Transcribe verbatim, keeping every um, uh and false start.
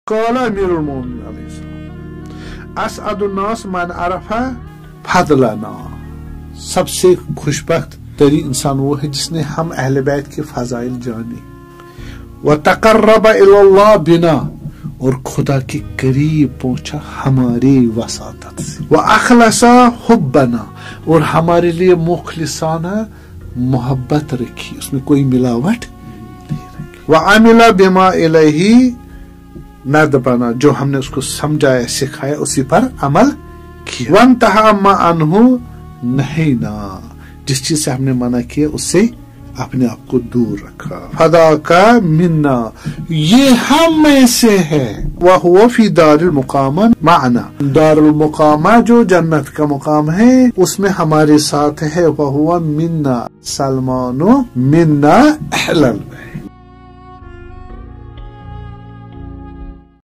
قال امیر المومنین علیہ السلام اسعد الناس من عرف فضلنا، سب سے خوش بخت تری انسان وہ ہے جس نے ہم اہل بیت کے فضائل جانے، وتقرب الی اللہ بنا، اور خدا کے قریب پہنچا ہماری وساطت سے، واخلص حبنا، اور ہمارے لیے مخلصانہ محبت رکھی، اس میں کوئی ملاوٹ نہیں رکھی، وعمل بما الیہ ندبنا، جو ہم نے اس کو سمجھایا سکھایا اسی پر عمل کیا، وانتہا ما عنہ نہینا، جس چیز سے ہم نے منع کیا اس سے اپنے آپ کو دور رکھا، فدا کا منا، یہ ہم میں سے ہے، وَهُوَ فِي دار المقامہ معنا، دار المقامہ جو جنت کا مقام ہے اس میں ہمارے ساتھ ہے، وَهُوَ منا سلمان منا اہل البیت۔